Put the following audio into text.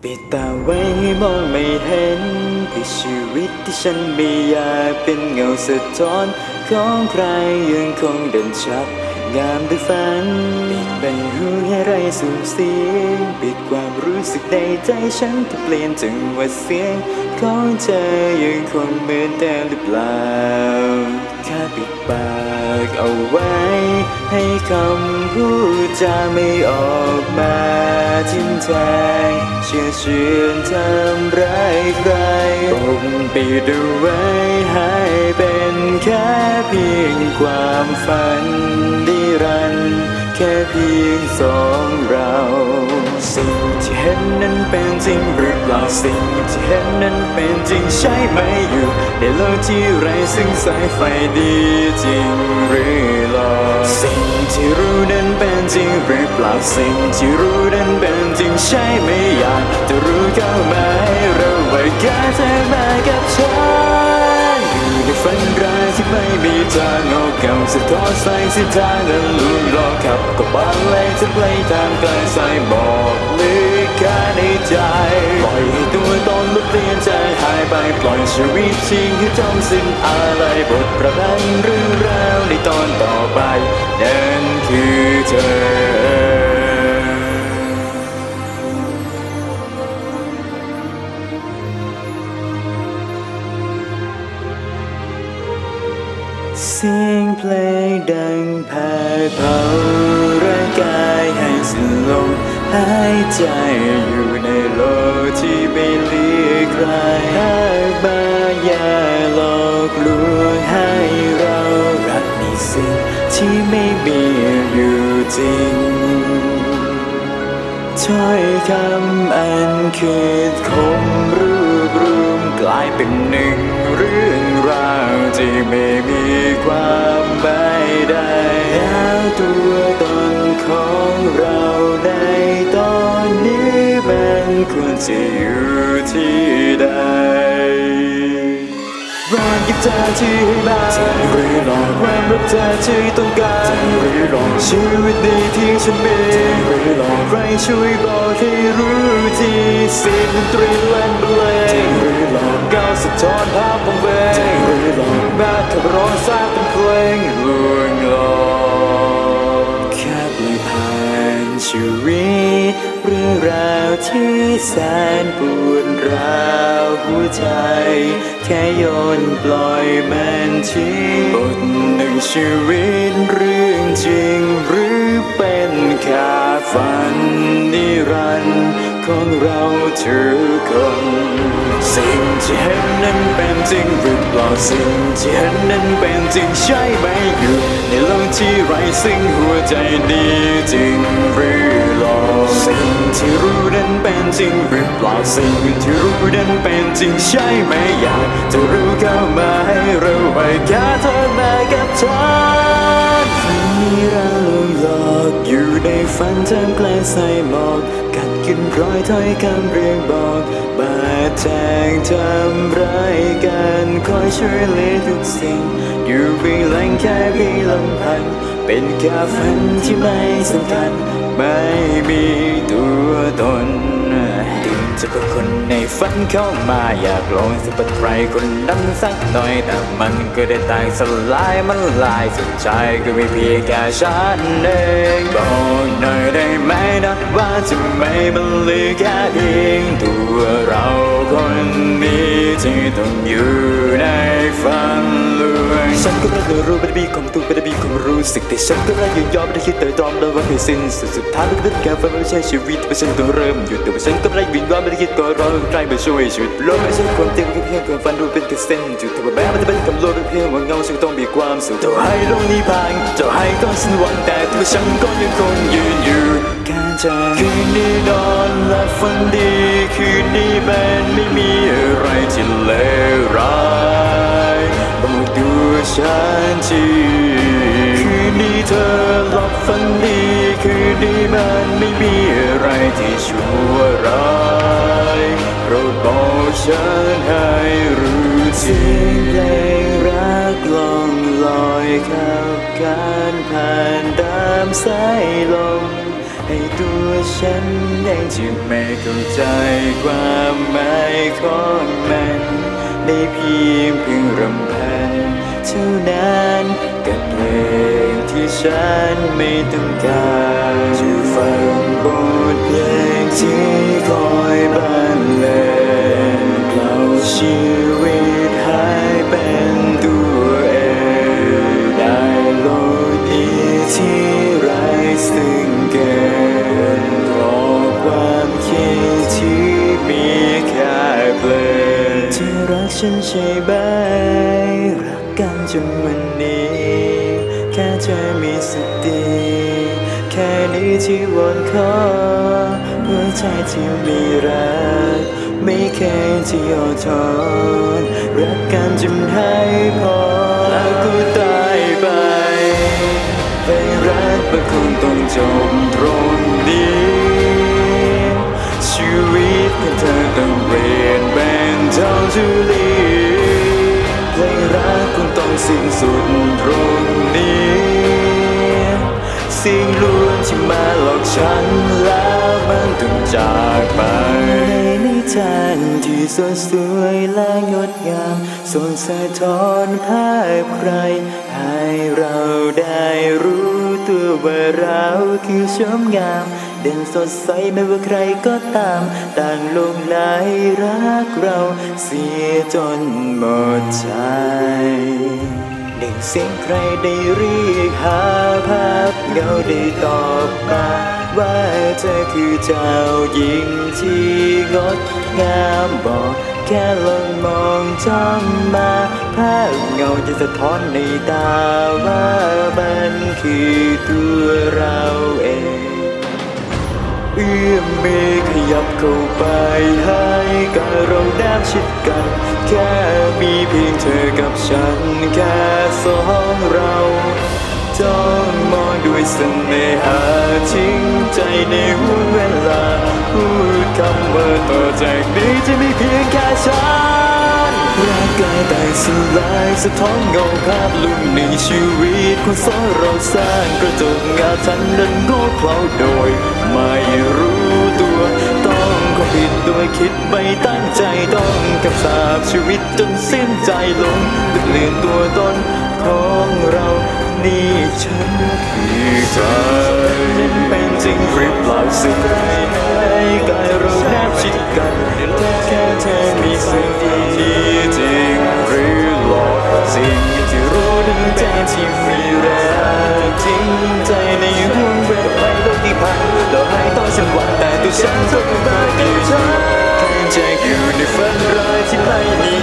ปิดตาไว้ให้มองไม่เห็นปิดชีวิตที่ฉันไม่อยากเป็นเงาสะท้อนของใครยังคงเด่นชัดงามด้วยฝันปิดใบหูให้ไรสูญเสียงปิดความรู้สึกในใจฉันที่เปลี่ยนจังหวะเสียงของเธอยังคงเหมือนเดิมหรือเปล่าแค่ปิดปากเอาไว้ให้คำพูดจาไม่ออกมาทิ่มแทงเชื่อทำร้ายใครปกปิดเอาไว้ให้เป็นแค่เพียงความฝันนิรันดร์แค่เพียงสองเราสิ่งที่เห็นนั้นเป็นจริงหรือเปล่าสิ่งที่เห็นนั้นเป็นจริงใช่ไหมอยู่ในโลกที่ไร้ซึ่งสายไฟดีจริงหรือหลอกสิ่งที่รู้นั้นเป็นจริงหรือเปล่าสิ่งที่รู้นั้นเป็นจริงใช่ไหมอยากจะรู้เข้ามาให้เราไว้แค่เธอมากับฉันอยู่ในฝันร้ายที่ไม่มีทางออกเก่าสะท้อนแสงสีทางนั้นลวงหลอกขับก็บางเลยจะเพลย์ทางไกลสายหมอกลึกแค่ในใจปล่อยให้ตัวตนลดเปลี่ยนใจหายไปปล่อยชีวิตชิงให้จมสิ้นอะไรบทประพันธ์เรื่องราวในตอนต่อไปนั่นคือเธอเสียงเพลงดังแผ่เผาร่างกายให้สิ้นลมหายใจอยู่ในโลกที่ไม่เหลือใครหากบางอย่างหลอกลวงให้เรารักในสิ่งที่ไม่มีอยู่จริงถ้อยคำอันคิดคมรูปรวมกลายเป็นหนึ่งเรื่องราวที่ไม่มีความหมายใดแล้วตัวตนของเราในตอนนี้มันควรจะอยู่ที่ใดรักกับเธอที่ให้มาจริงหรือหลอกความรักเธอที่ต้องการจริงหรือหลอกชีวิตดีที่ฉันมีจริงหรือหลอกใครช่วยบอกให้รู้ทีเสียงดนตรีเล่นบรรเลงจริงหรือหลอกก้าวสะท้อนภาพของเวงจริงหรือหลอกแม้ขับร้องสร้างเป็นเพลงลวงหลอกแค่ปล่อยผ่านชีวิตเรื่องราวที่แสนปวดร้าวหัวใจแค่โยนปล่อยมันทิ้งบทหนึ่งชีวิตเรื่องจริงหรือเป็นแค่ฝันนิรันดร์ของเราทุกคนสิ่งที่เห็นนั้นเป็นจริงหรือเปล่าสิ่งที่เห็นนั้นเป็นจริงใช่ไหมอยู่ในโลกที่ไร้ซึ่งหัวใจดีจริงหรือหลอกสิ่งที่รู้นั้นเป็นจริงหรือเปล่าสิ่งที่รู้นั้นเป็นจริงใช่ไหมอยากจะรู้เข้ามาให้เราไว้แค่เธอมากับฉันฝันนี้เราหลอกอยู่ในฝันท่ามกลางสายหมอกกัดกินร้อยถ้อยคำเรียงบอกบาดแทงทำร้ายกันคอยช่วยเหลือทุกสิ่งอยู่เพียงแหล่งแค่เพียงลำพังเป็นแค่ฝันที่ไม่สำคัญไม่มีตัวตนตื่นจะเป็นคนในฝันเข้ามาอยากลองสัมผัสใครคนนั้นสักหน่อยแต่มันก็ได้ต่างสลายมันลายสุดท้ายก็ไม่เพียงแค่ฉันเองบอกหน่อยได้ไหมนะว่าจะไม่มันเหลือแค่เพียงตัวเราคนนี้ที่ต้องอยู่ในฝันลวงฉันก็ไม่ได้รู้ไม่ได้มีความตัวไม่ได้มีความรู้สึกแต่ฉันก็ไม่ยอมไม่ได้คิดแต่ตรอมแล้วว่าไม่สิ้นสุดท้ายมันก็เป็นแค่ฝันไม่ใช่ชีวิตแต่ฉันต้องเริ่มอยู่แต่ว่าฉันก็ไม่ได้วินว่าไม่ได้คิดก็รอใครมาช่วยชีวิตโลกไม่ใช่ความจริงแค่เพียงความฝันดูเป็นแค่เส้นจุดแต่ว่าแม้มันจะเป็นคำโลภเพียงว่าเงาฉันต้องมีความสุขจะให้โลกนี้พังจะให้ต้องสิ้นหวังแต่ตัวฉันก็ยังคงยืนอยู่แค่เธอคืนนี้นอนหลับฝันดีคืนนี้มันไม่มีอะไรที่เลวร้ายบอกตัวฉันทีคืนนี้เธอหลับฝันดีคืนนี้มันไม่มีอะไรที่ชั่วร้ายโปรดบอกฉันให้รู้ทีเพลงรักล่องลอยขับการผ่านตามสายลมให้ตัวฉันเองที่ไม่เข้าใจความหมายของมันได้เพียงพึงรำพันเท่านั้นกับเพลงที่ฉันไม่ต้องการจะฟังบทเพลงที่คอยบรรเลงเกล่าวชีวิตให้เป็นตัวเองได้โลกนี้ที่ไร้ซึ่งเกินเพราะความคิดที่มีแค่เพลงเธอรักฉันใช่ไหมรักกันจนวันนี้แค่เธอมีสติแค่นี้ที่วอนขอหัวใจที่มีรักไม่เคยที่ย่อท้อนรักกันจนให้พอแล้วก็ตายไปไปรักมันคงต้องจบตรงนี้ชีวิตของเธอต้องเปลี่ยนเป็นทางทุลีเพลงรักคงต้องสิ้นสุดตรงนี้สิ่งล้วนที่มาหลอกฉันแล้วมันต้องจากไปในนิทานที่สดสวยและงดงามส่งสะท้อนภาพใครให้เราได้รู้ตัวว่าเราคือชมงามเด่นสดใสไม่ว่าใครก็ตามต่างลงไหลรักเราเสียจนหมดใจหนึ่งเสียงใครได้เรียกหาภาพเงาได้ตอบมาว่าเธอคือเจ้าหญิงที่งดงามบอกแค่ลองมองจ้องมาภาพเงาจะสะท้อนในตาว่ามันคือตัวเราเองเอื้อมมือขยับเข้าไปให้กับเราแนบชิดกันแค่มีเพียงเธอกับฉันแค่สองเราจ้องมองด้วยเสน่หาทิ้งใจในห่วงเวลาพูดคำว่าต่อจากนี้จะมีเพียงแค่ฉันร่างกายแต่สลายสะท้อนเงาภาพลุ่มในชีวิตของสองเราสร้างกระจกเงาทันนั้นก็เคล้าโดยไม่รู้ตัวต้องก็ผิดโดยคิดไม่ตั้งใจต้องกับสาบชีวิตจนสิ้นใจลงเปลี่ยนตัวตนของเรานี่ฉันคือใจเป็นจริงหรือเปล่าสิ่งใดในกายเราแนบชิดกันแค่เธอมีสิ่งที่จริงหรือหลอกสิ่งที่รู้ดึงใจที่มีรักจริงใจในห่วงเวลาโลกที่ผ่านเราให้ต้องสันวันแต่ตัวฉันต้องมาเดียวฉันแค่ใจอยู่ในฝันร้ายที่ไม่มี